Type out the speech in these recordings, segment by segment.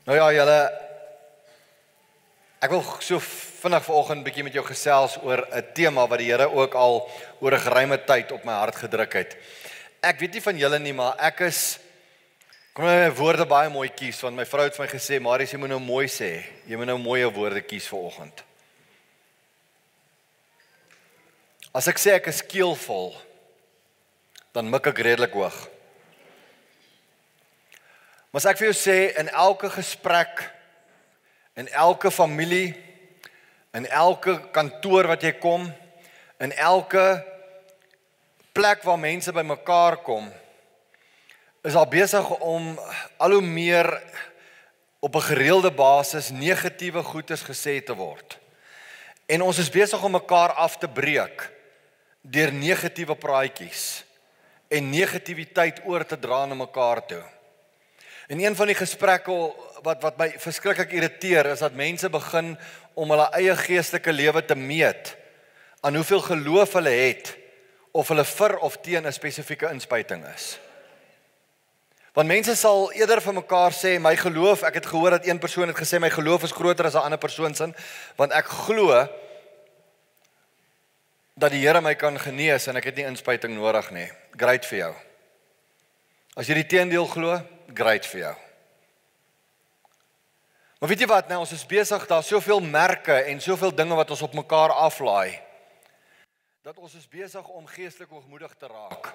Nou ja, julle, ek wil so vinnig vanoggend 'n bietjie met jou gesels oor 'n tema wat die Here ook al oor 'n geruime tyd op my hart gedruk het. Ek weet nie van julle nie, maar ek kon my woorde baie mooi kies, want my vrou het vir my gesê, Marius, jy moet nou mooi sê, jy moet nou mooie woorde kies vanoggend. As ek sê ek is keelvol, dan mik ek redelik hoog. Maar as ek vir jou sê, in elke gesprek, in elke familie, in elke kantoor wat jy kom, in elke plek waar mense by mekaar kom, is al besig om al hoe meer op 'n gereelde basis negatiewe goeders gesê te word. En ons is besig om mekaar af te breek deur negatiewe praatjies en negativiteit oor te dra na mekaar toe. En een van die gesprekke wat my verskriklik irriteer, is dat mense begin om hulle eie geestelike lewe te meet aan hoeveel geloof hulle het, of hulle vir of teen 'n spesifieke inspuiting is. Want mense sal eerder vir mekaar sê, my geloof, ek het gehoor dat een persoon het gesê, my geloof is groter as 'n ander persoon se, want ek glo dat die Here my kan genees en ek het nie inspuiting nodig nie. Great vir jou. As jy die teendeel glo, great vir jou. Maar weet jy wat, nou ons is besig, daar soveel merke en soveel dinge wat ons op mekaar aflaai, dat ons is besig om geestelik hoogmoedig te raak.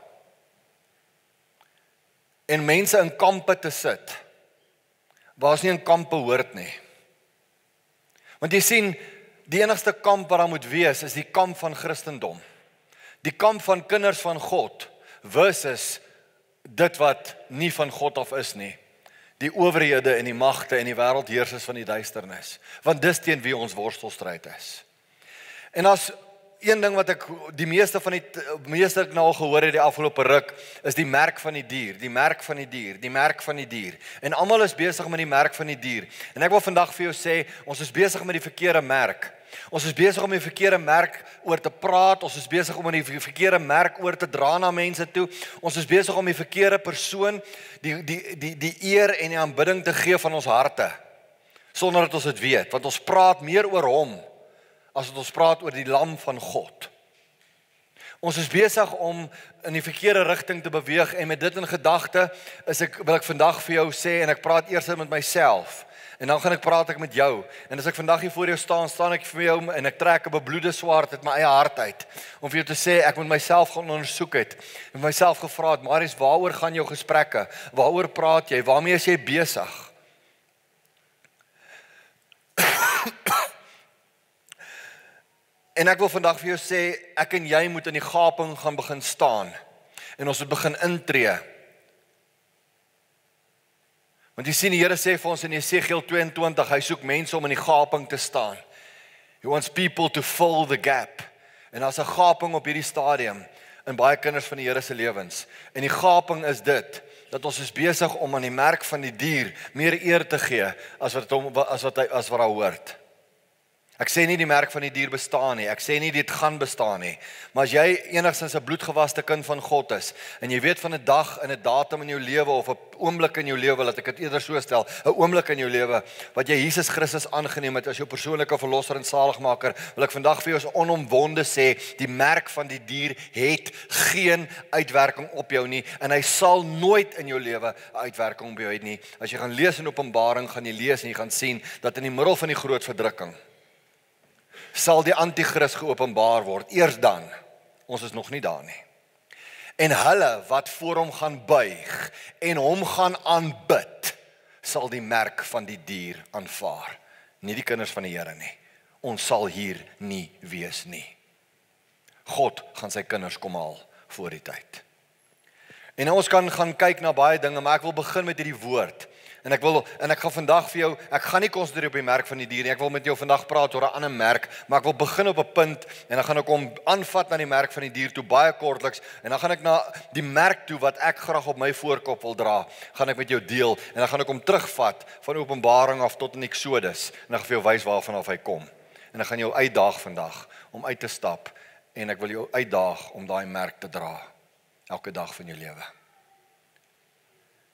En mense in kampe te sit, waar ons nie in kampe hoort nie. Want jy sien, die enigste kamp wat daar moet wees, is die kamp van Christendom. Die kamp van kinders van God, versus dit wat nie van God af is nie. Die owerhede en die magte en die wêreldheersers van die duisternis. Want dis teen wie ons worstelstryd is. En as een ding wat ek die meeste ek nou al gehoor het die afgelope ruk, is die merk van die dier, die merk van die dier, die merk van die dier. En almal is besig met die merk van die dier. En ek wil vandag vir jou sê, ons is besig met die verkeerde merk. Ons is besig om die verkeerde merk oor te praat, ons is besig om die verkeerde merk oor te dra na mense toe. Ons is besig om die verkeerde persoon die eer en die aanbidding te gee van ons harte, sonder dat ons dit weet, want ons praat meer oor hom as wat ons praat oor die lam van God. Ons is besig om in die verkeerde rigting te beweeg, en met dit in gedagte wil ek vandag vir jou sê, en ek praat eers met myself, en dan gaan ek praat met jou, en as ek vandag hier voor jou staan ek vir jou, en ek trek 'n bebloede swaard uit my eie hart uit, om vir jou te sê, ek moet myself gaan ondersoek het, en myself gevra het, Marius, waaroor gaan jou gesprekke, waaroor praat jy, waarmee is jy besig? En ek wil vandag vir jou sê, ek en jy moet in die gaping gaan begin staan, en ons moet begin intree. Want jy sien, die Here sê vir ons in Jesegiel 22, hy soek mense om in die gaping te staan. He wants people to fill the gap. En daar's 'n gaping op hierdie stadium, in baie kinders van die Here se lewens. En die gaping is dit, dat ons is besig om aan die merk van die dier meer eer te gee, as wat daar hoort. Ek sê nie die merk van die dier bestaan nie, ek sê nie dit gaan bestaan nie, maar as jy enigstens 'n bloedgewaste kind van God is, en jy weet van 'n dag en 'n datum in jou lewe, of 'n oomblik in jou lewe, laat ek dit eerder so stel, 'n oomblik in jou lewe, wat jy Jesus Christus aangeneem het as jou persoonlike verlosser en saligmaker, wil ek vandag vir jou onomwonde sê, die merk van die dier het geen uitwerking op jou nie, en hy sal nooit in jou lewe 'n uitwerking op jou hê nie. As jy gaan lees in Openbaring, gaan jy lees en jy gaan sien, dat in die middel van die groot verdrukking, sal die anti-kris geopenbaar word, eers dan, ons is nog nie daar nie. En hulle wat voor hom gaan buig, en hom gaan aanbid, sal die merk van die dier aanvaar. Nie die kinders van die Here nie. Ons sal hier nie wees nie. God gaan sy kinders kom haal voor die tyd. En ons kan gaan kyk na baie dinge, maar ek wil begin met hierdie woord. En ek gaan vandag vir jou, ek gaan nie konsentreer op die merk van die dier nie, ek wil met jou vandag praat oor 'n ander merk, maar ek wil begin op 'n punt, en dan gaan ek hom aanvat na die merk van die dier toe, baie kortliks, en dan gaan ek na die merk toe, wat ek graag op my voorkop wil dra, gaan ek met jou deel, en dan gaan ek hom terugvat, van Openbaring af tot in Exodus, en dan gaan ek vir jou wys waarvan af hy kom, en dan gaan jou uitdaag vandag, om uit te stap, en ek wil jou uitdaag, om daai merk te dra, elke dag van jou lewe.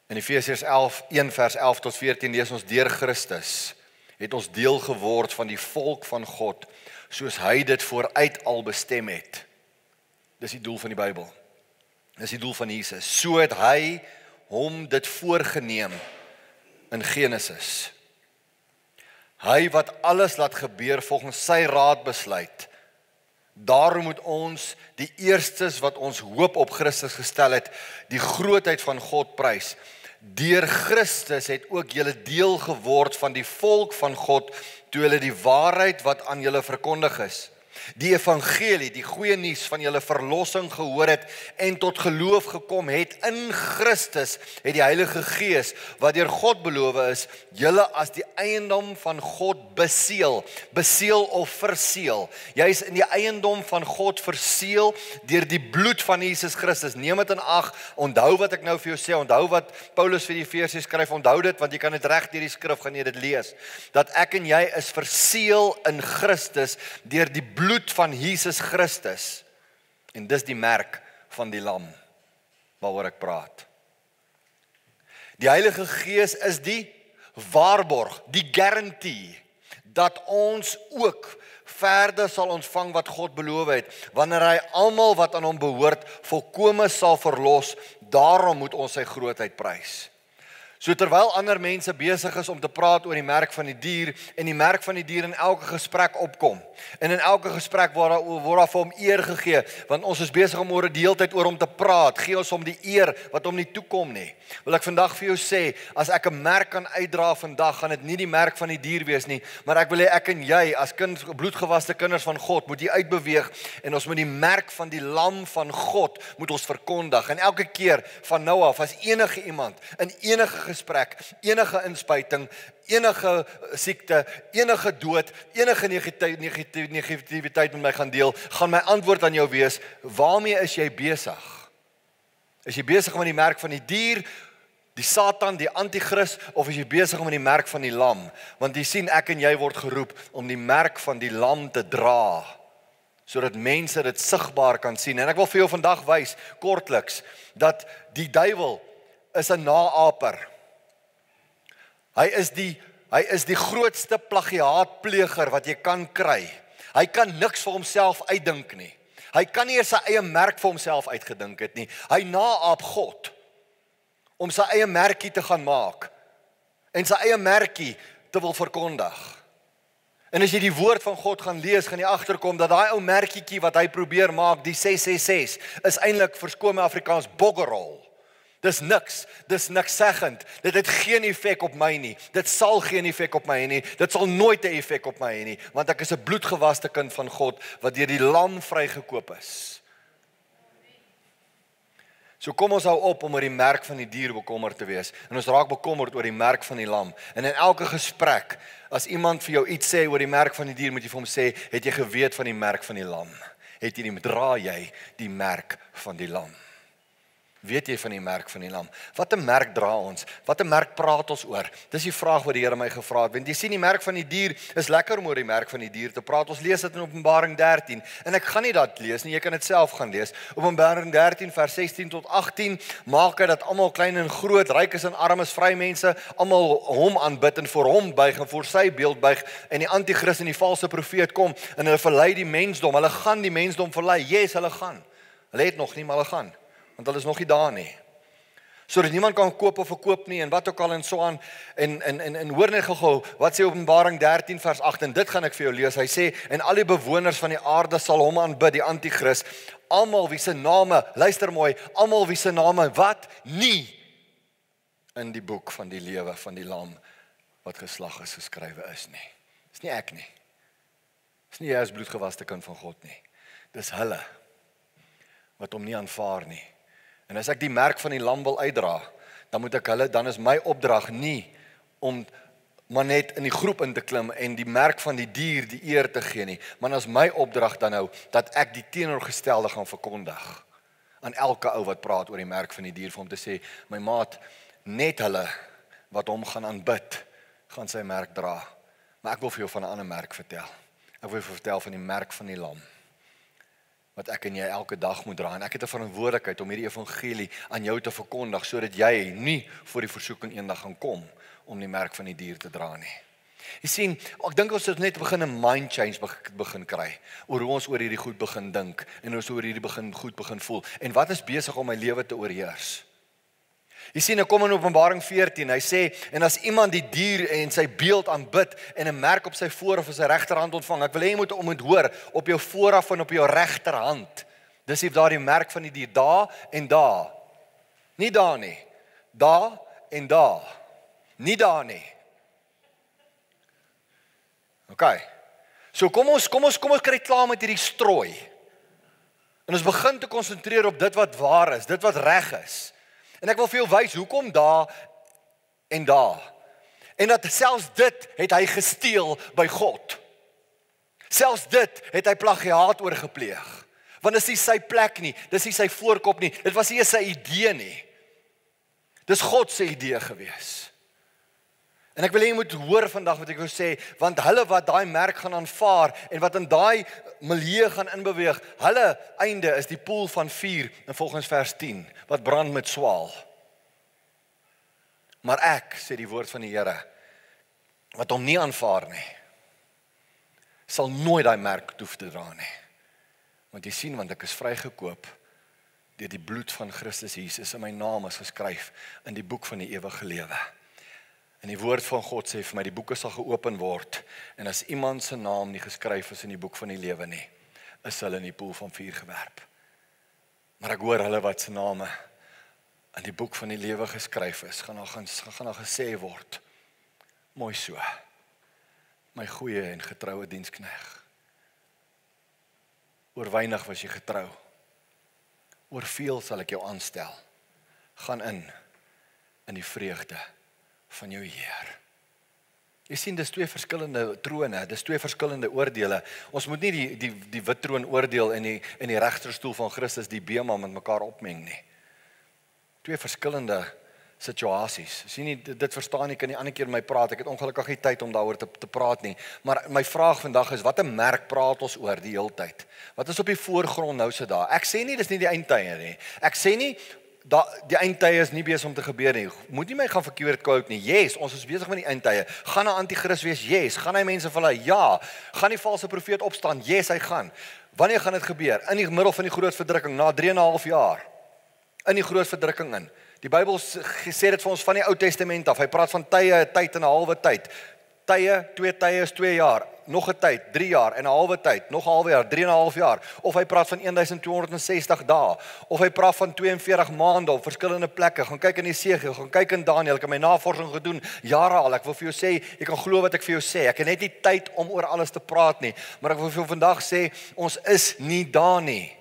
In Efesiërs 1 vers 11 tot 14 lees ons: deur Christus het ons deel geword van die volk van God, soos hy dit vooruit al bestem het. Dis die doel van die Bybel. Dis die doel van Jesus. So het hy hom dit voorgeneem in Genesis. Hy wat alles laat gebeur volgens sy raad besluit. Daarom moet ons die eerstes wat ons hoop op Christus gestel het, die grootheid van God prys. Deur Christus het ook julle deel geword van die volk van God, toe julle die waarheid wat aan julle verkondig is, die evangelie, die goeie nuus van julle verlossing gehoor het en tot geloof gekom het in Christus, het die Heilige Gees, wat deur God beloof is, julle as die eiendom van God beseël of verseël. Jy is in die eiendom van God verseël deur die bloed van Jesus Christus. Neem dit in ag, onthou wat ek nou vir jou sê, onthou wat Paulus vir die Efesiërs skryf, onthou dit, want jy kan dit reg deur die skrif gaan jy dit lees, dat ek en jy is verseël in Christus deur die bloed van Jesus Christus. En dis die merk van die lam waaroor ek praat. Die Heilige Gees is die waarborg, die guarantee, dat ons ook verder sal ontvang wat God beloof het, wanneer hy almal wat aan hom behoort volkome sal verlos. Daarom moet ons sy grootheid prys. So terwyl ander mense besig is om te praat oor die merk van die dier, en die merk van die dier in elke gesprek opkom, en in elke gesprek word daar vir hom eer gegee, want ons is besig om oor die hele tyd oor hom te praat, gee ons hom die eer wat hom nie toekom nie. Wil ek vandag vir jou sê, as ek 'n merk kan uitdra vandag, gaan dit nie die merk van die dier wees nie, maar ek wil hê ek en jy as bloedgewaste kinders van God moet hier uitbeweeg, en ons moet die merk van die lam van God moet ons verkondig. En elke keer van nou af, as enige iemand in enige gesprek, enige inspuiting, enige siekte, enige dood, enige negativiteit met my gaan deel, gaan my antwoord aan jou wees: waarmee is jy besig? Is jy besig met die merk van die dier, die Satan, die antichrist, of is jy besig met die merk van die lam? Want jy sien, ek en jy word geroep om die merk van die lam te dra, sodat mense dit sigbaar kan sien. En ek wil vir jou vandag wys, kortliks, dat die duiwel is 'n naaper. Hy is die grootste plagiaatpleger wat jy kan kry. Hy kan niks vir homself uitdink nie. Hy kan nie eens sy eie merk vir homself uitgedink het nie. Hy naap God om sy eie merkie te gaan maak en sy eie merkie te wil verkondig. En as jy die woord van God gaan lees, gaan jy agterkom dat daai ou merkietjie wat hy probeer maak, die 666, is eintlik verskoon my Afrikaans boggerol. Dis niks seggend. Dit het geen effek op my nie. Dit sal geen effek op my hê nie. Dit sal nooit 'n effek op my hê nie, want ek is 'n bloedgewaste kind van God wat deur die lam vrygekoop is. So kom ons hou op om oor die merk van die dier bekommerd te wees, en ons raak bekommerd oor die merk van die lam. En in elke gesprek, as iemand vir jou iets sê oor die merk van die dier, moet jy vir hom sê: het jy geweet van die merk van die lam? Dra jy die merk van die lam? Weet jy van die merk van die lam? Wat 'n merk dra ons? Wat 'n merk praat ons oor? Dis die vraag wat die Here my gevra het. Want jy sien, die merk van die dier, is lekker om oor die merk van die dier te praat. Ons lees dit in Openbaring 13. En ek gaan nie dat lees nie, jy kan dit self gaan lees. Openbaring 13 vers 16 tot 18 maak hy dat almal klein en groot, rykes en armes, vry mense, almal hom aanbid en voor hom buig en voor sy beeld buig, en die antichrist en die valse profeet kom en hulle verlei die mensdom. Hulle gaan die mensdom verlei. Yes, hulle gaan. Hulle het nog nie, maar hulle gaan. Want hulle is nog nie daar nie. Sodat niemand kan koop of verkoop nie, en wat ook al en so aan. En hoor net gou, wat sê Openbaring 13 vers 8, en dit gaan ek vir jou lees. Hy sê: en al die bewoners van die aarde sal hom aanbid, die antichrist, almal wie se name, luister mooi, almal wie se name, wat? Nie in die boek van die lewe van die lam wat geslag is geskrywe is nie. Dis nie ek nie. Dis nie jy as bloedgewaste kind van God nie. Dis hulle wat hom nie aanvaar nie. En as ek die merk van die lam wil uitdra, dan is my opdrag nie om maar net in die groep in te klim en die merk van die dier die eer te gee nie, maar as my opdrag dan nou, dat ek die teenoorgestelde gaan verkondig aan elke ou wat praat oor die merk van die dier, vir hom te sê: my maat, net hulle wat hom gaan aanbid, gaan sy merk dra. Maar ek wil vir jou van 'n ander merk vertel. Ek wil vir jou vertel van die merk van die lam. wat ek en jy elke dag moet dra. En ek het 'n verantwoordelikheid om hierdie evangelie aan jou te verkondig, sodat jy nie voor die versoeking eendag gaan kom om die merk van die dier te dra nie. Jy sien, ek dink ons het net begin 'n mind change begin kry, oor hoe ons oor hierdie goed begin dink, en ons oor hierdie goed begin voel, en wat is besig om my lewe te oorheers. Jy sien, ek kom in Openbaring 14, hy sê, en as iemand die dier en sy beeld aanbid, en 'n merk op sy voorhoof of sy regterhand ontvang, ek wil hê jy moet hoor, op jou voorhoof en op jou regterhand, dis daar die merk van die dier, daar en daar, nie daar nie, daar en daar, nie daar nie. Okay, so kom ons kry klaar met hierdie strooi, en ons begin te konsentreer op dit wat waar is, dit wat reg is. En ek wil vir jou wys, hoekom daar en daar. En dat selfs dit het hy gesteel by God. Selfs dit het hy plagiaat oorgepleeg. Want dis nie sy plek nie, dis nie sy voorkop nie, dit was nie sy idee nie. Dis God se idee gewees. En ek wil hê jy moet hoor vandag wat ek wil sê, want hulle wat daai merk gaan aanvaar, en wat in daai milieu gaan inbeweeg, hulle einde is die poel van vuur, en volgens vers 10, wat brand met swaal. Maar ek, sê die woord van die Here, wat hom nie aanvaar nie, sal nooit daai merk hoef te dra nie. Want jy sien, want ek is vrygekoop deur die bloed van Christus Jesus, en my naam is geskryf in die boek van die ewige lewe. En die woord van God sê vir my, die boeke sal geopen word, en as iemand se naam nie geskryf is in die boek van die lewe nie, is hulle in die poel van vuur gewerp. Maar ek hoor hulle wat se name in die boek van die lewe geskryf is, gaan daar gesê word, mooi so, my goeie en getroue dienskneg. Oor weinig was jy getrou, oor veel sal ek jou aanstel, gaan in die vreugde van jou Heer. Jy sien, dis twee verskillende trone, dis twee verskillende oordele. Ons moet nie die wit troon oordeel en die regterstoel van Christus, die bema met mekaar opmeng nie. Twee verskillende situasies. Sien nie, dit verstaan nie, kan nie ander keer my praat, ek het ongelukkig nie tyd om daaroor te praat nie, maar my vraag vandag is, wat 'n merk praat ons oor die hele tyd? Wat is op die voorgrond nou so daar? Ek sê nie, dis nie die eindtye nie. Ek sê nie, die eindtye is nie besig om te gebeur nie. Moet nie my gaan verkeerd quote nie. Yes, ons is besig met die eindtye. Gaan 'n anti-kris wees? Yes. Gaan hy mense verlei? Ja. Gaan die valse profeet opstaan? Yes, hy gaan. Wanneer gaan dit gebeur? In die middel van die groot verdrukking, na 3,5 jaar. In die groot verdrukking in. Die Bybel sê dit vir ons van die Ou Testament af. Hy praat van tye, 'n tyd en 'n halwe tyd. Tye, 2 tye is 2 jaar. Nog 'n tyd, 3 jaar en 'n halwe tyd. Nog 'n halwe jaar, 3,5 jaar. Of hy praat van 1260 dae. Of hy praat van 42 maande op verskillende plekke. Gaan kyk in Esegiel, gaan kyk in Daniël. Ek het my navorsing gedoen jare al. Ek wil vir jou sê, jy kan glo wat ek vir jou sê. Ek het net nie tyd om oor alles te praat nie. Maar ek wil vir jou vandag sê, ons is nie daar nie.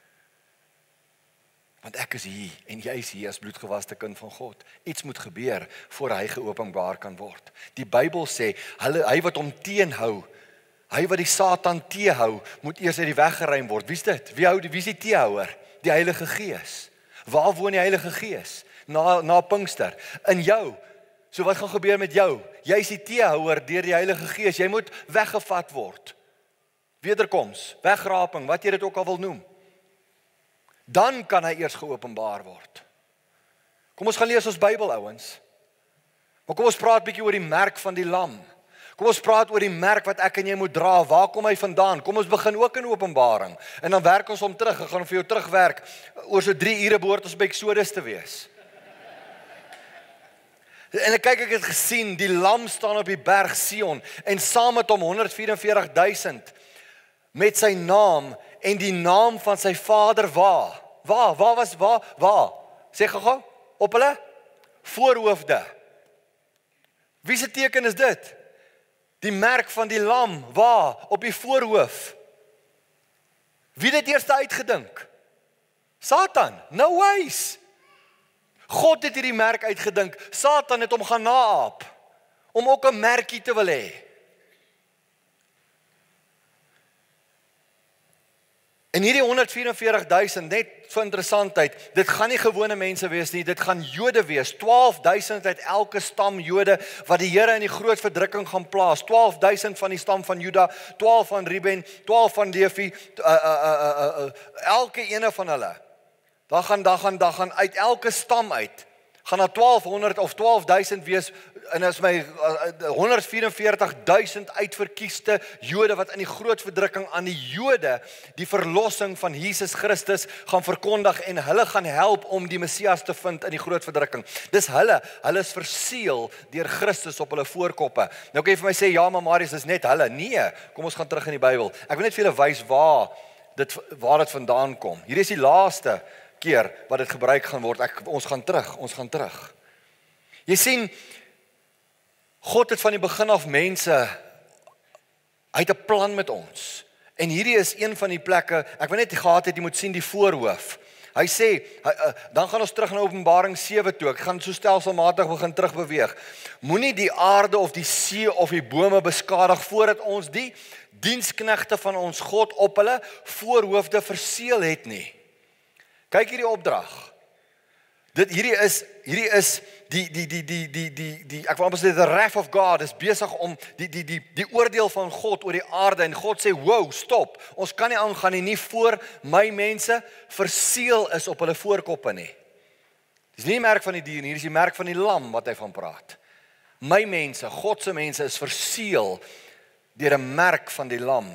Want ek is hier, en jy is hier as bloedgewaste kind van God. Iets moet gebeur, voor hy geopenbaar kan word. Die Bybel sê, hy wat hom teenhou, hy wat die Satan teehou, moet eers uit die weg geruim word. Wie is dit? Wie is die teehouer? Die Heilige Gees. Waar woon die Heilige Gees? Na Pinkster. In jou. So wat gaan gebeur met jou? Jy is die teehouer deur die Heilige Gees. Jy moet weggevat word. Wederkoms, wegraping, wat jy dit ook al wil noem. Dan kan hy eers geopenbaar word. Kom ons gaan lees ons Bybel, ouens. Maar kom ons praat bietjie oor die merk van die lam. Kom ons praat oor die merk wat ek en jy moet dra. Waar kom hy vandaan? Kom ons begin ook in Openbaring. En dan werk ons om terug. Ek gaan vir jou terugwerk. Oor so 3 ure behoort ons by Exodus te wees. En ek het gesien, die lam staan op die berg Sion. En saam met hom 144,000 met sy naam en die naam van sy vader waar? Waar? Sê gou, op hulle voorhoofde. Wie se teken is dit? Die merk van die lam, waar? Op die voorhoof. Wie het dit eers uitgedink? Satan, no ways. God het hierdie merk uitgedink. Satan het hom gaan naaap om ook 'n merkie te wil hê. En hierdie 144,000, net vir interessantheid, dit gaan nie gewone mense wees nie, dit gaan Jode wees, 12,000 uit elke stam Jode, wat die Here in die groot verdrukking gaan plaas, 12,000 van die stam van Juda, 12 van Ruben, 12 van Levi, elke ene van hulle, daar gaan uit elke stam uit, gaan daar 1200 of 12,000 wees, en as my 144,000 uitverkieste Jode wat in die groot verdrukking aan die Jode die verlossing van Jesus Christus gaan verkondig en hulle gaan help om die Messias te vind in die groot verdrukking. Dis hulle is verseël deur Christus op hulle voorkoppe. Nou kan jy vir my sê, ja maar Marius, dis net hulle. Nee, kom ons gaan terug in die Bybel. Ek wil net vir julle wys waar dit vandaan kom. Hier is die laaste keer wat dit gebruik gaan word. Ons gaan terug. Jy sien, God het van die begin af mense, hy het 'n plan met ons. En hierdie is een van die plekke, ek wil net gehad het, jy moet sien die voorhoof. Hy sê, dan gaan ons terug na Openbaring 7 toe, ek gaan so stelselmatig begin terugbeweeg. Moenie die aarde of die see of die bome beskadig, voordat ons die diensknegte van ons God op hulle voorhoofde verseël het nie. Kyk hierdie opdrag. Hierdie is die ek wil amper sê the wrath of God is besig om die oordeel van God oor die aarde, en God sê, wow, stop, ons kan nie aangaan nie voor my mense verseël is op hulle voorkoppe nie. Dis nie die merk van die dier nie, hier is die merk van die lam wat hy van praat. My mense, God se mense is verseël deur 'n merk van die lam.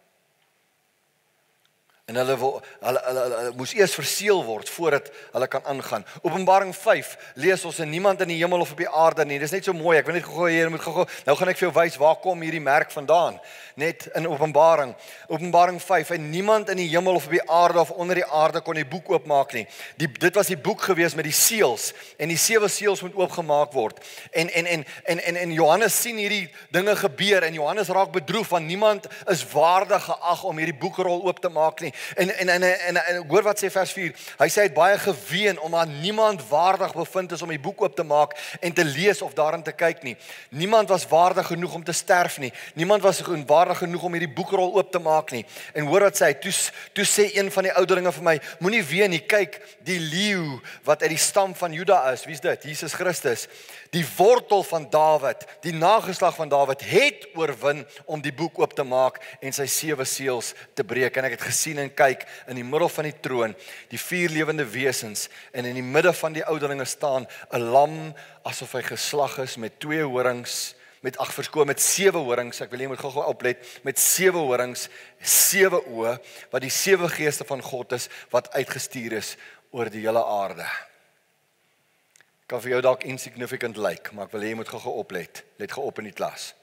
En hulle moes eers verseël word voordat hulle kan aangaan. Openbaring 5 lees ons, en niemand in die hemel of op die aarde nie. Dis net so mooi. Ek wil net gou nou gaan ek vir jou wys waar kom hierdie merk vandaan. Net in Openbaring 5, en niemand in die hemel of op die aarde of onder die aarde kon die boek oopmaak nie. Dit was die boek gewees met die seels, en die 7 seels moet oopgemaak word. En Johannes sien hierdie dinge gebeur, en Johannes raak bedroef, want niemand is waardig geag om hierdie boekrol oop te maak nie. En hoor wat sê vers 4, hy sê hy het baie geween, omdat niemand waardig bevind is om die boek oop te maak en te lees of daarin te kyk nie. Niemand was waardig genoeg om te sterf nie. Niemand was waardig genoeg om hierdie boekrol oop te maak nie. En hoor wat sê hy, toe sê een van die ouderlinge vir my, moenie ween nie, kyk, die leeu wat uit die stam van Juda is, wie is dit? Jesus Christus, die wortel van Dawid, die nageslag van Dawid, het oorwin om die boek oop te maak en sy 7 seels te breek. En ek het gesien en kyk, in die middel van die troon, die 4 lewende wesens, en in die midde van die ouderlinge staan 'n lam, asof hy geslag is met 2 horings, met 7 horings, ek wil jy moet gou oplet, met 7 horings, 7 oë, wat die 7 geeste van God is, wat uitgestuur is oor die hele aarde. Kan vir jou dalk insignificant lyk, maar ek wil jy moet gou oplet, let gou op in die klas.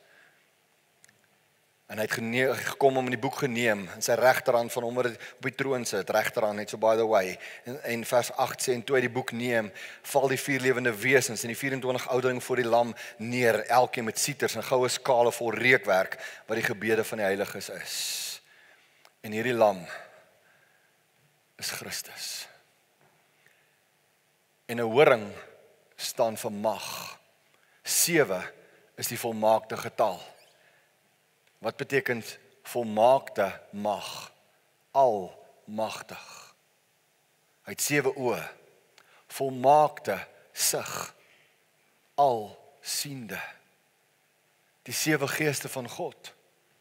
En hy het gekom om in die boek geneem, en sy regterhand van hom wat op die troon sit, regterhand, net so by the way, en vers 8 sê, en toe hy die boek neem, val die 4 lewende wesens, en die 24 ouderlinge voor die lam neer, elkeen met sieters en goue skale vol reukwerk, wat die gebede van die heiliges is. En hierdie lam is Christus. En 'n horing staan vir mag. 7 is die volmaakte getal. Wat beteken volmaakte mag? Almagtig. Hy het 7 oë. Volmaakte sig. Alsiende. Die 7 geeste van God.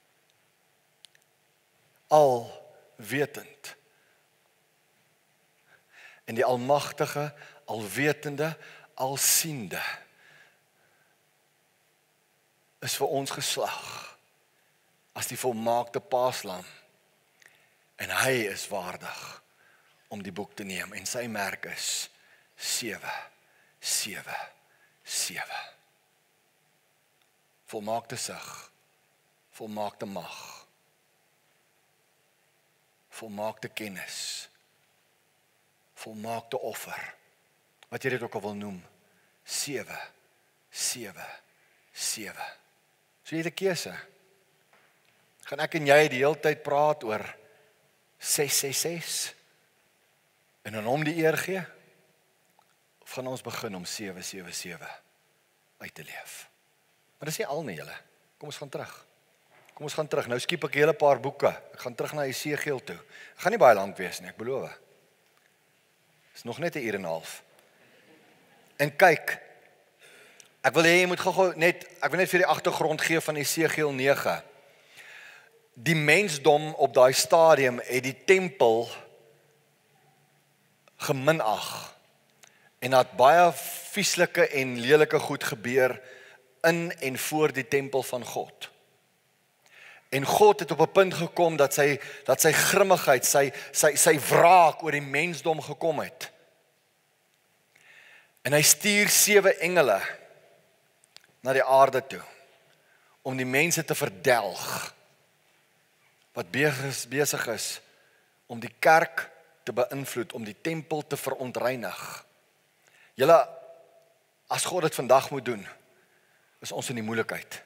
Alwetend. En die almagtige, alwetende, alsiende is vir ons geslag as die volmaakte paaslam. En hy is waardig om die boek te neem, en sy merk is 7, 7, 7. Volmaakte sig, volmaakte mag, volmaakte kennis, volmaakte offer, wat jy dit ook al wil noem, 7, 7, 7. So jy het 'n keuse. Gaan ek en jy die hele tyd praat oor 666 en aan hom die eer gee? Of gaan ons begin om 777 uit te leef? Maar dis nie al nie, julle. Kom ons gaan terug. Nou skiep ek 'n hele paar boeke. Ek gaan terug na Esegiel toe. Ek gaan nie baie lank wees nie, ek beloof. Dis nog net 'n uur en 'n half. En kyk, ek wil hê jy moet gou net, ek wil net vir die agtergrond gee van Esegiel 9. Die mensdom op daai stadium het die tempel geminag. En dat baie vieslike en lelike goed gebeur in en voor die tempel van God. En God het op 'n punt gekom dat sy grimmigheid, sy wraak oor die mensdom gekom het. En hy stuur 7 engele na die aarde toe om die mense te verdelg wat besig is om die kerk te beïnvloed, om die tempel te verontreinig. Julle, as God dit vandag moet doen, is ons in die moeilikheid.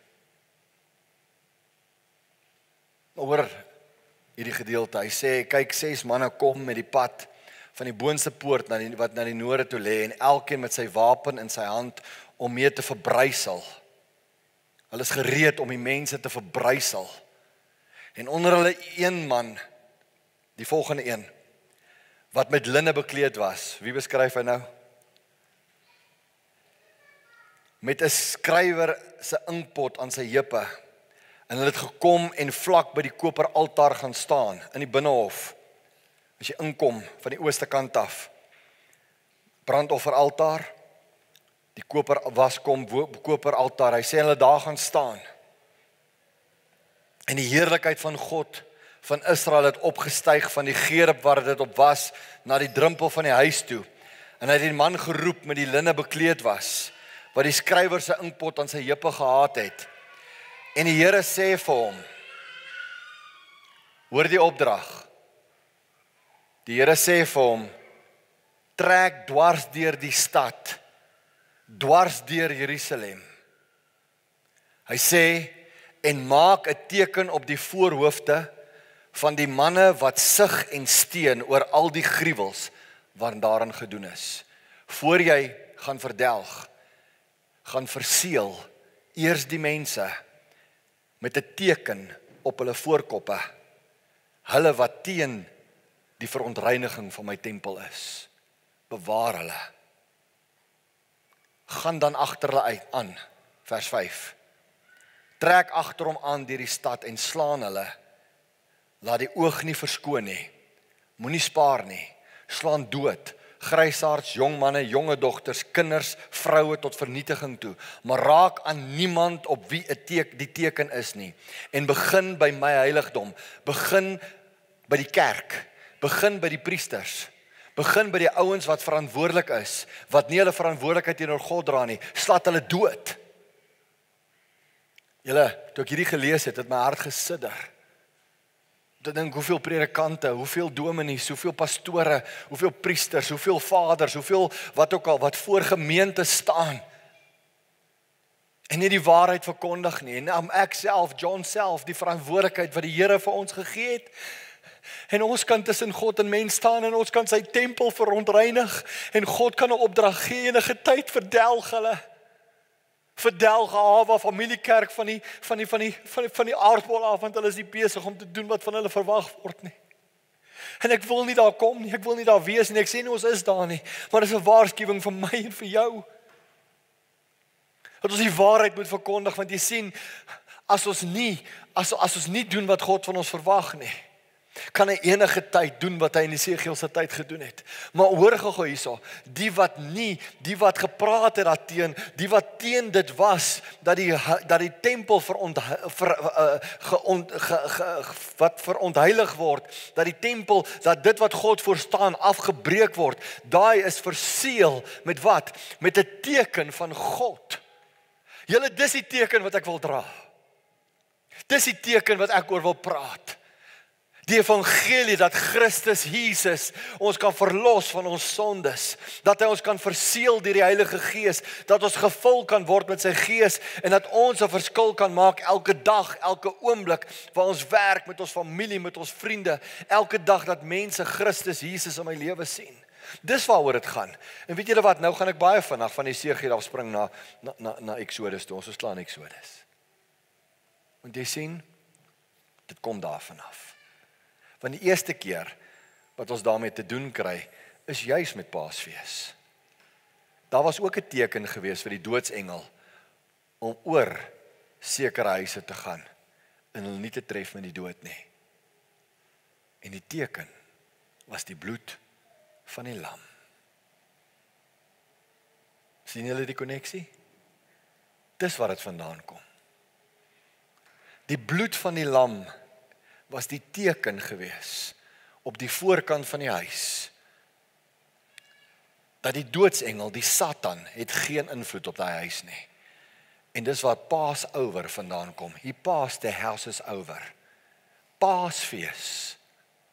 Oor hierdie gedeelte, hy sê, kyk, 6 manne kom met die pad van die boonste poort wat na die noorde toe lê, en elkeen met sy wapen in sy hand om mee te verbrysel. Hulle is gereed om die mense te verbrysel. En onder hulle een man, die volgende een, wat met linne bekleed was. Wie beskryf hy nou? Met 'n skrywer se inkpot aan sy heupe. En hulle het gekom en vlak by die koperaltaar gaan staan in die binnehof. As jy inkom van die ooste kant af. Brandofferaltaar, die koperaltaar. Hy sê hulle daar gaan staan. En die heerlikheid van God van Israel het opgestyg van die gerub waar dit op was na die drempel van die huis toe. En hy het die man geroep met die linne bekleed was, wat die skrywer se inkpot aan sy heupe gehad het. En die Here sê vir hom, hoor die opdrag. Die Here sê vir hom, trek dwars deur die stad, dwars deur Jerusalem. Hy sê, en maak 'n teken op die voorhoofde van die manne wat sug en steen oor al die gruwels wat daarin gedoen is. Voor jy gaan verdelg, gaan verseël eers die mense met 'n teken op hulle voorkoppe, hulle wat teen die verontreiniging van my tempel is. Bewaar hulle. Gaan dan agter hulle aan, vers 5. Trek agter hom aan deur die stad en slaan hulle. Laat die oog nie verskoon nie. Moenie spaar nie. Slaan dood. Grysaards, jong manne, jonge dogters, kinders, vroue tot vernietiging toe. Maar raak aan niemand op wie die teken is nie. En begin by my heiligdom. Begin by die kerk. Begin by die priesters. Begin by die ouens wat verantwoordelik is, wat nie hulle verantwoordelikheid teenoor God dra nie. Slaat hulle dood. Julle, toe ek hierdie gelees het my hart gesidder. Ek dink hoeveel predikante, hoeveel dominees, hoeveel pastore, hoeveel priesters, hoeveel vaders, hoeveel wat ook al, wat voor gemeente staan. En nie die waarheid verkondig nie. En ek self, John self, die verantwoordelikheid wat die Here vir ons gegee het. En ons kan tussen God en mens staan en ons kan sy tempel verontreinig. En God kan 'n opdrag gee en 'n getyd verdelg hulle. Verdelg Hawa familiekerk van die aardbol af, want hulle is nie besig om te doen wat van hulle verwag word nie. En ek wil nie daar kom nie, ek wil nie daar wees nie, ek sê nie ons is daar nie, maar dit is 'n waarskuwing vir my en vir jou. Dat ons die waarheid moet verkondig, want jy sien, as ons nie doen wat God van ons verwag nie, kan hy enige tyd doen wat hy in Esegiel se tyd gedoen het. Maar hoor gou hierso, die wat gepraat het daarteen, die wat teen dit was dat die tempel wat verontheilig word, dat die tempel, dat dit wat God voorstaan afgebreek word, daai is verseël met wat? Met 'n teken van God. Julle, dis die teken wat ek wil dra. Dis die teken wat ek oor wil praat. Die evangelie dat Christus Jesus ons kan verlos van ons sondes, dat hy ons kan verseël deur die Heilige Gees, dat ons gevul kan word met sy Gees en dat ons 'n verskil kan maak elke dag, elke oomblik waar ons werk, met ons familie, met ons vriende, elke dag dat mense Christus Jesus in my lewe sien. Dis waaroor dit gaan. En weet julle wat, nou gaan ek baie vinnig van Esegiel af spring na Exodus toe. Ons is klaar in Exodus. Want jy sien, dit kom daarvan af. Want die eerste keer wat ons daarmee te doen kry, is juis met Paasfees. Daar was ook 'n teken gewees vir die doodsengel om oor sekere huise te gaan en hulle nie te tref met die dood nie. En die teken was die bloed van die lam. Sien julle die koneksie? Dis waar dit vandaan kom. Die bloed van die lam was die teken gewees op die voorkant van die huis, dat die doodsengel, die Satan, het geen invloed op daai huis nie. En dis waar Passover vandaan kom. He passed the houses over. Paasfees.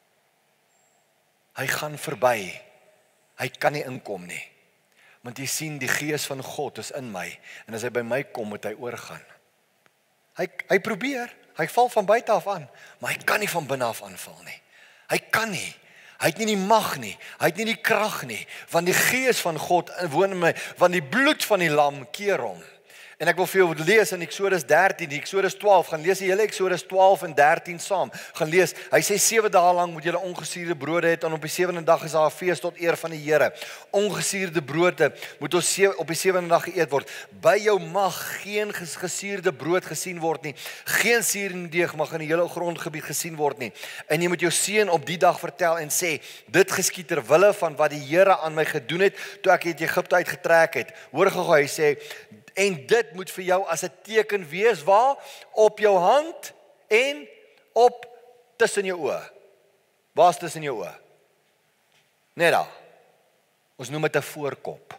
Hy gaan verby. Hy kan nie inkom nie. Want jy sien, die gees van God is in my. En as hy by my kom, moet hy oorgaan. Hy probeer. Hy val van buite af aan. Maar hy kan nie van binne af aanval nie. Hy kan nie. Hy het nie die mag nie. Hy het nie die krag nie. Want die gees van God woon in my. Want die bloed van die lam keer hom. En ek wil vir jou lees in Eksodus 13, die Eksodus 12, gaan lees die hele Eksodus 12 en 13 saam, gaan lees, hy sê 7 dae lang moet julle ongesuurde brode het, en op die 7de dag is daar 'n fees tot eer van die Here. Ongesuurde brode moet op die 7de dag geëet word. By jou mag geen gesuurde brood gesien word nie, geen suur in die deeg mag in die hele grondgebied gesien word nie, en jy moet jou seun op die dag vertel en sê, dit geskied ter wille van wat die Here aan my gedoen het, toe ek uit Egipte uitgetrek het. Hoor gou, hy sê, en dit moet vir jou as 'n teken wees, waar? Op jou hand en op tussen jou oë. Waar is tussen jou oë? Net daar. Ons noem dit 'n voorkop.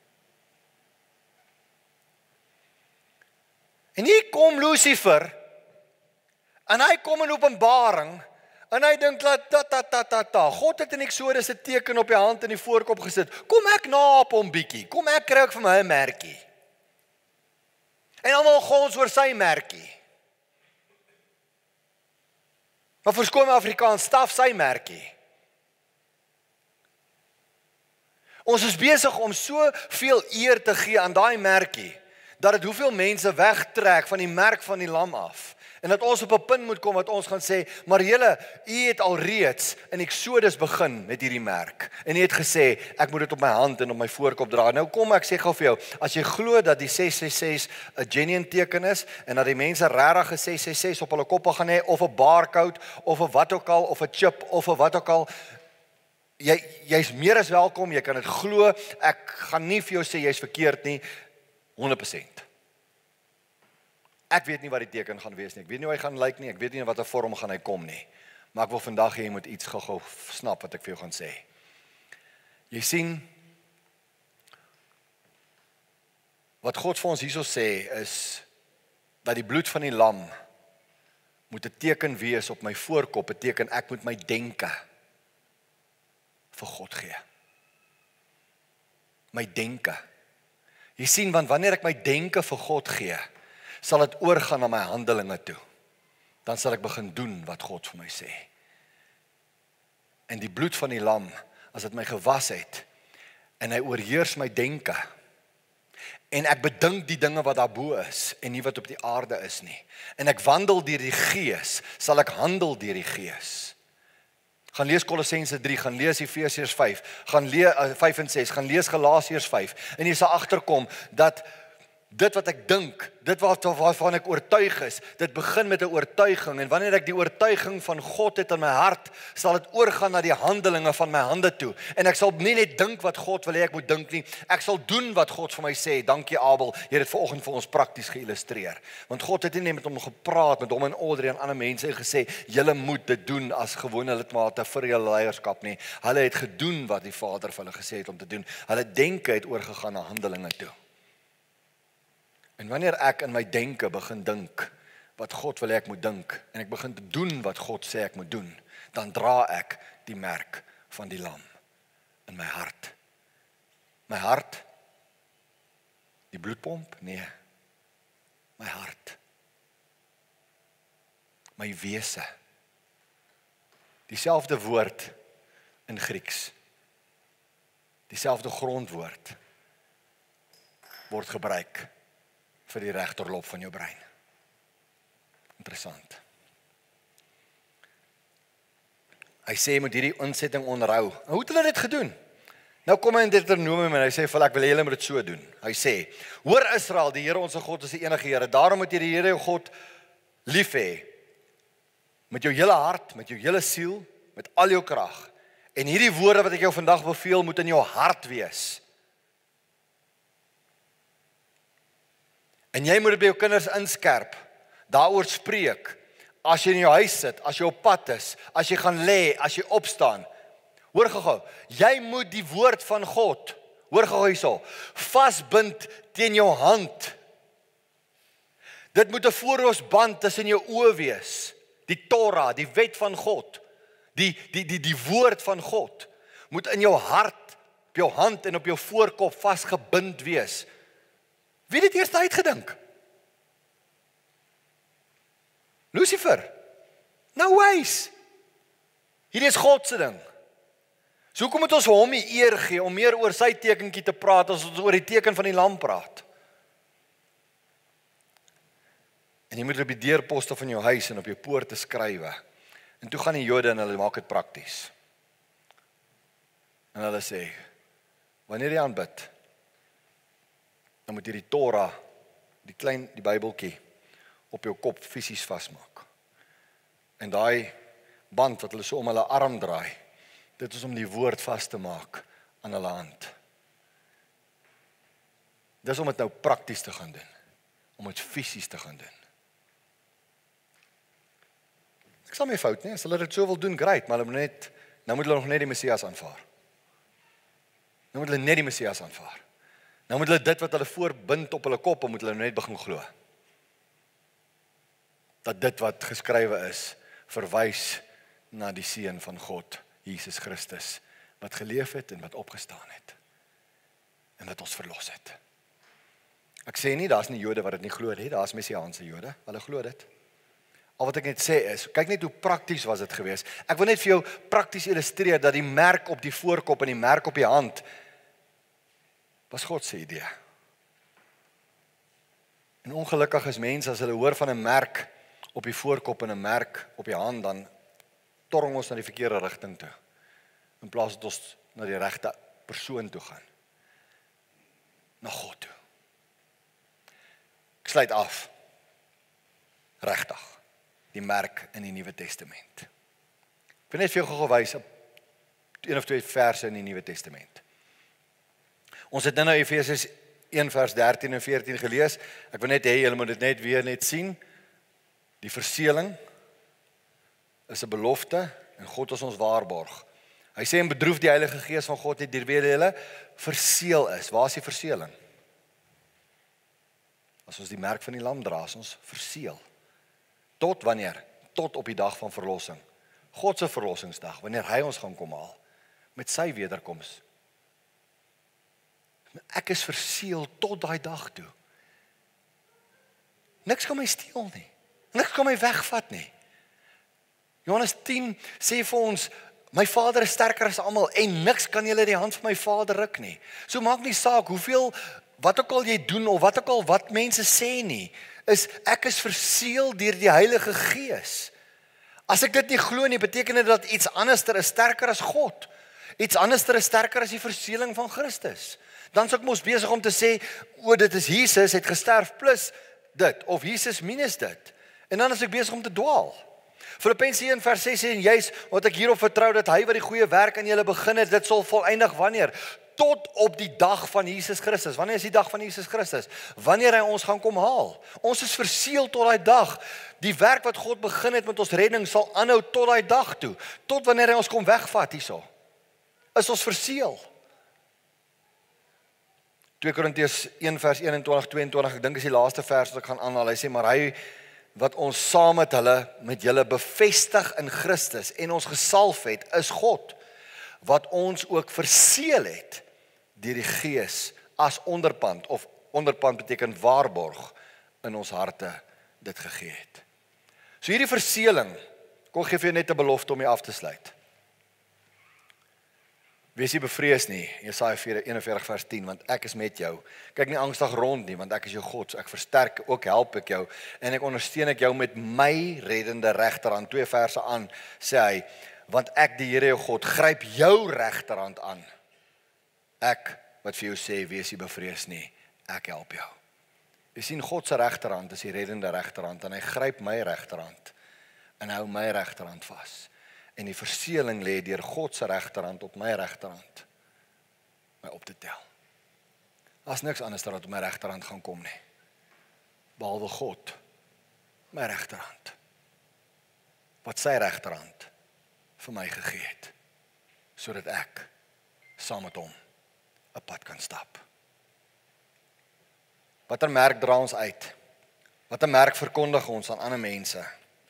En hier kom Lucifer, en hy kom in Openbaring, en hy dink dat God het in Eksodus 'n teken op die hand en die voorkop gesit. Kom ek na op hom bietjie. Kom ek kry ook vir my 'n merkie. En almal gons oor sy merkie. Maar verskoon my Afrikaans, staf sy merkie. Ons is besig om soveel eer te gee aan daai merkie, dat dit hoeveel mense wegtrek van die merk van die lam af. En dat ons op 'n punt moet kom wat ons gaan sê, maar julle, u het alreeds in Eksodus begin met hierdie merk. En u het gesê, ek moet dit op my hand en op my voorkop dra. Nou kom ek sê gou vir jou, as jy glo dat die 666 'n genuine teken is, en dat die mense regtig 'n 666 op hulle koppe gaan hê, of 'n barcode, of 'n wat ook al, of 'n chip, of 'n wat ook al, jy's meer as welkom, jy kan dit glo, ek gaan nie vir jou sê jy's verkeerd nie, 100%. Ek weet nie wat die teken gaan wees nie, ek weet nie hoe hy gaan lyk nie, ek weet nie in watter vorm gaan hy kom nie. Maar ek wil vandag hê jy moet iets gou snap wat ek vir jou gaan sê. Jy sien, wat God vir ons hierso sê is, dat die bloed van die lam moet 'n teken wees op my voorkop, 'n teken ek moet my denke vir God gee. My denke. Jy sien, want wanneer ek my denke vir God gee, sal dit oorgaan na my handelinge toe. Dan sal ek begin doen wat God vir my sê. En die bloed van die lam, as dit my gewas het, en hy oorheers my denke, en ek bedink die dinge wat daarbo is, en nie wat op die aarde is nie, en ek wandel deur die Gees, sal ek handel deur die Gees. Gaan lees Kolossense 3, gaan lees Efesiërs 5, gaan lees 5 en 6, gaan lees Galasiërs 5, en jy sal agterkom dat dit wat ek dink, dit waarvan ek oortuig is, dit begin met 'n oortuiging, en wanneer ek die oortuiging van God het in my hart, sal dit oorgaan na die handelinge van my hande toe, en ek sal nie net dink wat God wil hê ek moet dink nie, ek sal doen wat God vir my sê. Dankie Abel, jy het dit vanoggend vir ons prakties geïllustreer, want God het nie net met hom gepraat, met hom en Audrey en ander mense en gesê, julle moet dit doen as gewone lidmate vir julle leierskap nie, hulle het gedoen wat die Vader vir hulle gesê het om te doen, hulle denke het oorgegaan na handelinge toe. En wanneer ek in my denke begin dink wat God wil hê ek moet dink, en ek begin te doen wat God sê ek moet doen, dan dra ek die merk van die lam in my hart. My hart, die bloedpomp? Nee. My hart. My wese. Dieselfde woord in Grieks. Dieselfde grondwoord word gebruik vir die regterlob van jou brein. Interessant. Hy sê met hierdie insetting onderhou. Hoe het hulle dit gedoen? Nou kom hy in Deuteronomium en hy sê, ek wil julle moet dit so doen. Hy sê, hoor Israel, die Here ons God is die enige Here. Daarom moet jy die Here jou God lief hê. Met jou hele hart, met jou hele siel, met al jou krag. En hierdie woorde wat ek jou vandag beveel, moet in jou hart wees. En jy moet dit by jou kinders inskerp, daaroor spreek, as jy in jou huis sit, as jy op pad is, as jy gaan lê, as jy opstaan. Hoor gou, jy moet die woord van God, hoor gou hierso, vasbind teen jou hand. Dit moet 'n voorhoofsband tussen jou oë wees. Die Torah, die wet van God, die woord van God, moet in jou hart, op jou hand en op jou voorkop vasgebind wees. Wie het dit eers uitgedink? Lucifer. No ways. Hierdie is God se ding. So hoekom moet ons hom die eer gee om meer oor sy tekentjie te praat as ons oor die teken van die lam praat? En jy moet op die deurposte van jou huis en op jou poorte skrywe. En toe gaan die Jode en hulle maak dit prakties. En hulle sê, wanneer jy aanbid, dan moet jy die Torah, die Bybeltjie, op jou kop fisies vasmaak. En daai band wat hulle so om hulle arm draai, dit is om die woord vas te maak aan hulle hand. Dis om dit nou prakties te gaan doen, om dit fisies te gaan doen. Ek sal my fout nie, as hulle dit so wil doen, great, maar nou moet hulle nog net die Messias aanvaar. Nou moet hulle net die Messias aanvaar. Nou moet hulle dit wat hulle voorbind op hulle kop, moet hulle net begin glo. Dat dit wat geskrywe is, verwys na die Seun van God, Jesus Christus, wat geleef het en wat opgestaan het. En wat ons verlos het. Ek sê nie, daar's nie Jode wat dit nie glo nie, daar's Messiaanse Jode, hulle glo dit. Al wat ek net sê is, kyk net hoe prakties was dit gewees. Ek wil net vir jou prakties illustreer, dat die merk op die voorkop en die merk op die hand, was God se idee. En ongelukkig is mense, as hulle hoor van 'n merk op die voorkop en 'n merk op die hand, dan torring ons na die verkeerde rigting toe. In plaas dat ons na die regte persoon toe gaan. Na God toe. Ek sluit af. Regtig. Die merk in die Nuwe Testament. Ek wil net vir jou gou wys op 1 of 2 verse in die Nuwe Testament. Ons het nou Efesiërs 1 vers 13 en 14 gelees. Ek wil net hê julle moet dit net weer net sien. Die verseëling is 'n belofte en God is ons waarborg. Hy sê en bedroef die Heilige Gees van God nie deur wie julle verseël is. Waar is die verseëling? As ons die merk van die lam dra, is ons verseël. Tot wanneer? Tot op die dag van verlossing. God se verlossingsdag, wanneer hy ons gaan kom haal met sy wederkoms. Ek is verseël tot daai dag toe. Niks kan my steel nie. Niks kan my wegvat nie. Johannes 10 sê vir ons, my Vader is sterker as almal en niks kan julle die hand van my Vader ruk nie. So maak nie saak hoeveel, wat ook al jy doen of wat ook al wat mense sê nie, ek is verseël deur die Heilige Gees. As ek dit nie glo nie, beteken dit dat iets anderster is sterker as God. Iets anderster is sterker as die verseëling van Christus. Dan is ek mos besig om te sê, dit is Jesus het gesterf plus dit, of Jesus minus dit. En dan is ek besig om te dwaal. Filippense 1 vers 6 sê, en juis wat ek hierop vertrou, dat hy wat die goeie werk aan julle begin het, dit sal volëindig wanneer? Tot op die dag van Jesus Christus. Wanneer is die dag van Jesus Christus? Wanneer hy ons gaan kom haal. Ons is verseël tot daai dag. Die werk wat God begin het met ons redding sal aanhou tot daai dag toe. Tot wanneer hy ons kom wegvat hierso. Is ons verseël. 2 Korintiërs 1 vers 21-22, ek dink is die laaste vers wat ek gaan aanhaal. Hy sê, maar hy wat ons saam met julle bevestig in Christus en ons gesalf het, is God, wat ons ook verseël het deur die Gees as onderpand, of onderpand beteken waarborg, in ons harte dit gegee het. So hierdie verseëling, kom gee vir jou net 'n belofte om jy af te sluit. Wees nie bevrees nie, Jesaja 41 vers 10, want ek is met jou. Kyk nie angstig rond nie, want ek is jou God, so ek versterk, ook help ek jou, en ek ondersteun ek jou met my reddende regterhand. 2 verse aan, sê hy, want ek die Here jou God, gryp jou regterhand aan. Ek wat vir jou sê, wees nie bevrees nie, ek help jou. Jy sien, God se regterhand is die reddende regterhand, en hy gryp my regterhand, en hy hou my regterhand vas. En die verseëling lê deur God se regterhand op my regterhand, my op te tel. Daar's niks anders wat op my regterhand gaan kom nie, behalwe God, my regterhand, wat sy regterhand vir my gegee het, sodat ek saam met hom 'n pad kan stap. Watter merk dra ons uit? Watter merk verkondig ons aan ander mense?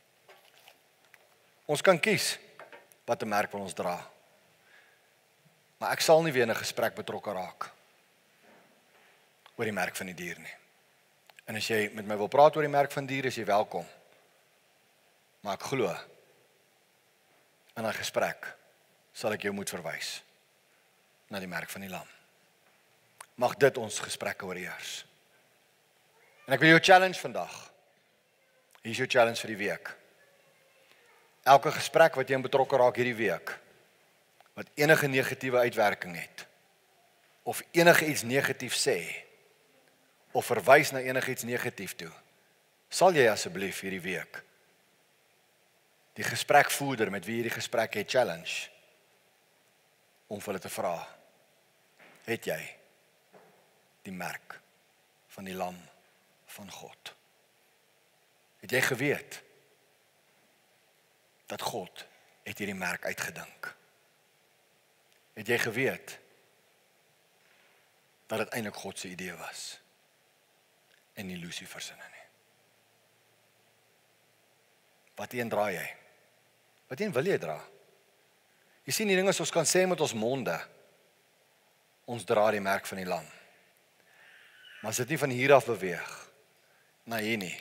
Ons kan kies watter merk wil ons dra. Maar ek sal nie weer in 'n gesprek betrokke raak oor die merk van die dier nie. En as jy met my wil praat oor die merk van dier, is jy welkom. Maar ek glo, in 'n gesprek sal ek jou moet verwys na die merk van die lam. Mag dit ons gesprekke oorheers. En ek wil jou challenge vandag. Hier is jou challenge vir die week. Elke gesprek wat jy in betrokke raak hierdie week, wat enige negatiewe uitwerking het, of enige iets negatief sê, of verwys na enige iets negatief toe, sal jy asseblief hierdie week die gesprekvoerder met wie hierdie gesprek het challenge, om vir hulle te vra, het jy die merk van die lam van God? Het jy geweet dat God het hierdie merk uitgedink? Het jy geweet dat dit eintlik God se idee was en nie Lucifer se nie? Wat een dra jy? Wat een wil jy dra? Jy sien, die ding is, ons kan sê met ons monde, ons dra die merk van die lam. Maar as dit nie van hier af beweeg, na hier nie.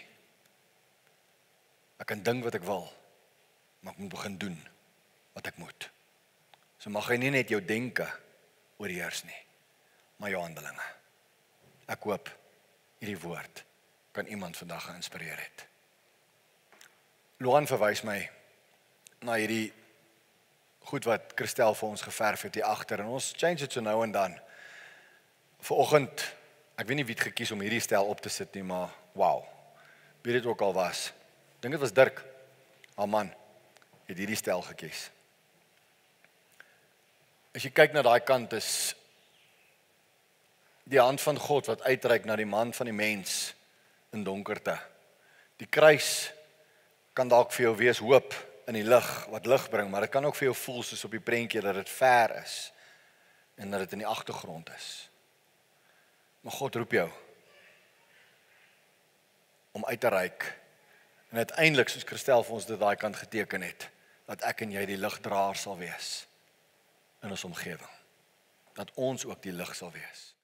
Ek kan dink wat ek wil, maar ek moet begin doen wat ek moet. So mag jy nie net jou denke oorheers nie, maar jou handelinge. Ek hoop hierdie woord kan iemand vandag geïnspireer het. Loan verwys my na hierdie goed wat Christel vir ons geverf het hier agter, en ons change dit so nou en dan. Vanoggend, ek weet nie wie het gekies om hierdie stel op te sit nie, maar wow, wie dit ook al was. Ek dink dit was Dirk, haar man, het hierdie stel gekies. As jy kyk na daai kant, is die hand van God wat uitreik na die man van die mens in donkerte. Die kruis kan dalk vir jou wees hoop in die lig, wat lig bring, maar dit kan ook vir jou voel soos op die prentjie dat dit ver is en dat dit in die agtergrond is. Maar God roep jou om uit te reik, en uiteindelik, soos Christel vir ons dit daai kant geteken het, dat ek en jy die ligdraer sal wees in ons omgewing, dat ons ook die lig sal wees.